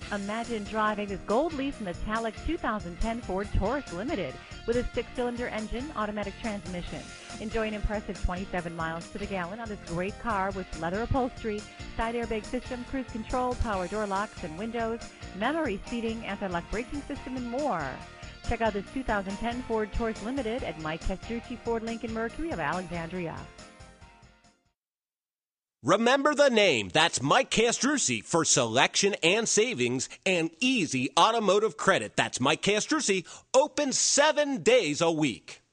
Imagine driving this gold leaf metallic 2010 Ford Taurus Limited with a 6-cylinder engine, automatic transmission. Enjoy an impressive 27 miles to the gallon on this great car with leather upholstery, side airbag system, cruise control, power door locks and windows, memory seating, anti-lock braking system, and more. Check out this 2010 Ford Taurus Limited at Mike Castrucci Ford Lincoln Mercury of Alexandria. Remember the name. That's Mike Castrucci for selection and savings and easy automotive credit. That's Mike Castrucci, open 7 days a week.